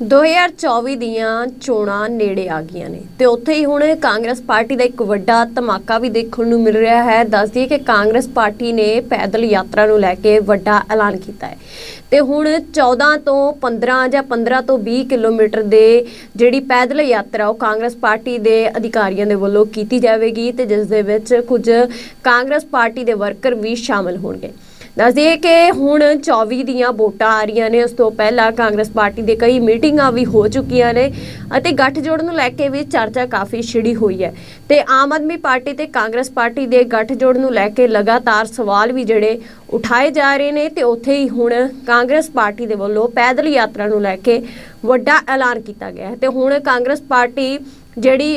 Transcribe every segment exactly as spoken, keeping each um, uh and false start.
दो हज़ार चौबीस ਦੀਆਂ ਚੋਣਾਂ ਨੇੜੇ ਆ ਗਈਆਂ ਨੇ ਤੇ ਉੱਥੇ ਹੀ ਹੁਣ ਕਾਂਗਰਸ ਪਾਰਟੀ ਦਾ ਇੱਕ ਵੱਡਾ ਧਮਾਕਾ ਵੀ ਦੇਖਣ ਨੂੰ ਮਿਲ ਰਿਹਾ ਹੈ। ਦੱਸ ਦਈਏ ਕਿ ਕਾਂਗਰਸ ਪਾਰਟੀ ਨੇ ਪੈਦਲ ਯਾਤਰਾ ਨੂੰ ਲੈ ਕੇ ਵੱਡਾ ਐਲਾਨ ਕੀਤਾ ਹੈ ਤੇ ਹੁਣ चौदह ਤੋਂ पंद्रह ਜਾਂ पंद्रह ਤੋਂ बीस ਕਿਲੋਮੀਟਰ ਦੇ ਜਿਹੜੀ ਪੈਦਲ ਯਾਤਰਾ ਉਹ ਕਾਂਗਰਸ ਪਾਰਟੀ ਦੇ ਅਧਿਕਾਰੀਆਂ ਦੇ ਵੱਲੋਂ ਕੀਤੀ ਜਾਵੇਗੀ ਤੇ ਜਿਸ ਦੇ ਵਿੱਚ ਕੁਝ ਕਾਂਗਰਸ ਪਾਰਟੀ ਦੇ ਵਰਕਰ ਵੀ ਸ਼ਾਮਲ ਹੋਣਗੇ। दस दिए कि हुण चौबीस दियां वोटां आ रही ने। उस तो पहला कांग्रेस पार्टी दे कई मीटिंगां भी हो चुकियां ने अते गठजोड़ नूं लैके भी चर्चा काफ़ी छिड़ी हुई है ते आम आदमी पार्टी ते कांग्रेस पार्टी दे गठजोड़ नूं लैके लगातार सवाल भी जिहड़े उठाए जा रहे ने ते उत्थे ही हुण कांग्रेस पार्टी दे वल्लों पैदल यात्रा नूं लैके वड्डा ऐलान किया गया है ते हुण कांग्रेस पार्टी जिहड़ी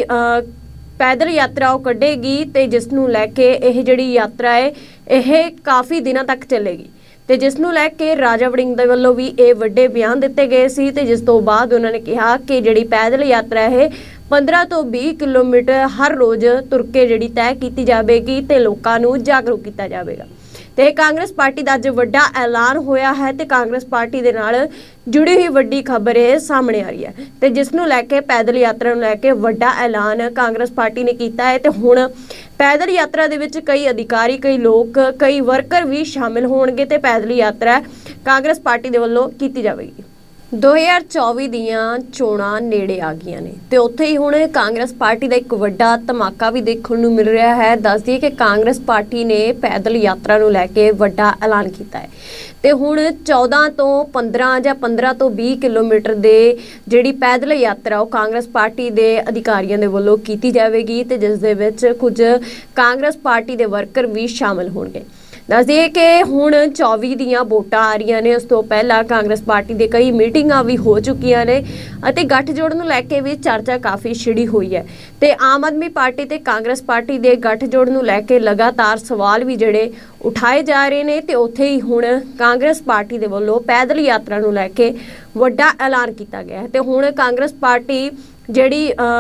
पैदल यात्रा वो कढ़ेगी ते जिस नूं लैके यह जिहड़ी यात्रा है यह काफ़ी दिनों तक चलेगी ते जिस नूं लैके राजा वड़िंग दे वल्लों भी ये वड्डे बयान दिते गए सी ते जिस तो बाद उन्होंने कहा कि जिहड़ी पैदल यात्रा है पंद्रह तो बीस किलोमीटर हर रोज़ तुर के जिहड़ी तय की जाएगी ते लोकां नूं जागरूक किया जाएगा। ते कांग्रेस पार्टी का अज वड्डा ऐलान होया है ते कांग्रेस पार्टी दे नाल जुड़ी हुई वड्डी खबर ये सामने आ रही है ते जिस नूं लैके पैदल यात्रा नूं लैके वड्डा ऐलान कांग्रेस पार्टी ने किया है ते हुण पैदल यात्रा दे विच कई अधिकारी कई लोग कई वर्कर भी शामिल होणगे ते पैदल यात्रा कांग्रेस पार्टी दे वल्लों कीती जावेगी। दो हज़ार चौबीस ਦੀਆਂ ਚੋਣਾਂ ਨੇੜੇ ਆ ਗਈਆਂ ਨੇ ਤੇ ਉੱਥੇ ਹੀ ਹੁਣ ਕਾਂਗਰਸ ਪਾਰਟੀ ਦਾ ਇੱਕ ਵੱਡਾ ਧਮਾਕਾ ਵੀ ਦੇਖਣ ਨੂੰ ਮਿਲ ਰਿਹਾ ਹੈ। ਦੱਸ ਦਈਏ ਕਿ ਕਾਂਗਰਸ ਪਾਰਟੀ ਨੇ ਪੈਦਲ ਯਾਤਰਾ ਨੂੰ ਲੈ ਕੇ ਵੱਡਾ ਐਲਾਨ ਕੀਤਾ ਹੈ ਤੇ ਹੁਣ चौदह ਤੋਂ पंद्रह ਜਾਂ पंद्रह ਤੋਂ बीस ਕਿਲੋਮੀਟਰ ਦੇ ਜਿਹੜੀ ਪੈਦਲ ਯਾਤਰਾ ਉਹ ਕਾਂਗਰਸ ਪਾਰਟੀ ਦੇ ਅਧਿਕਾਰੀਆਂ ਦੇ ਵੱਲੋਂ ਕੀਤੀ ਜਾਵੇਗੀ ਤੇ ਜਿਸ ਦੇ ਵਿੱਚ ਕੁਝ ਕਾਂਗਰਸ ਪਾਰਟੀ ਦੇ ਵਰਕਰ ਵੀ ਸ਼ਾਮਲ ਹੋਣਗੇ। दस दिए कि हुण चौबीस दियां वोटां आ रही ने। उस तो पहला कांग्रेस पार्टी दे कई मीटिंगां भी हो चुकियां ने अते गठजोड़ नूं लैके भी चर्चा काफ़ी छिड़ी हुई है ते आम आदमी पार्टी ते कांग्रेस पार्टी दे गठजोड़ नूं लैके लगातार सवाल भी जिहड़े उठाए जा रहे ने ते उत्थे ही हुण कांग्रेस पार्टी दे वल्लों पैदल यात्रा नूं लैके वड्डा ऐलान किया गया है ते हुण कांग्रेस पार्टी जिहड़ी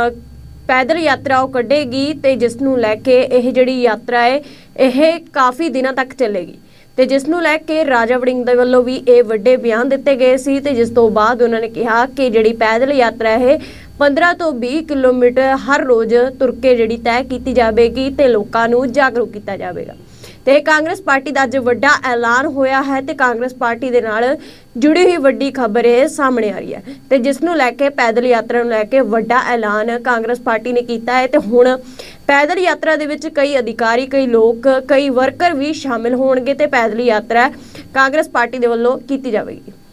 पैदल यात्रा वो कढ़ेगी ते जिस नूं लैके यह जिहड़ी यात्रा है यह काफ़ी दिनों तक चलेगी ते जिस नूं लैके राजा वड़िंग दे वल्लों भी ये वड्डे बयान दिते गए सी ते जिस तो बाद उन्होंने कहा कि जिहड़ी पैदल यात्रा है पंद्रह तो बीस किलोमीटर हर रोज़ तुर के जिहड़ी तय की जाएगी ते लोकां नूं जागरूक किया जाएगा। ते कांग्रेस पार्टी का अज वड्डा ऐलान होया है ते कांग्रेस पार्टी दे नाल जुड़ी हुई वड्डी खबर ये सामने आ रही है ते जिस नूं लैके पैदल यात्रा नूं लैके वड्डा ऐलान कांग्रेस पार्टी ने किया है ते हुण पैदल यात्रा दे विच कई अधिकारी कई लोग कई वर्कर भी शामिल होणगे ते पैदल यात्रा कांग्रेस पार्टी दे वल्लों कीती जावेगी।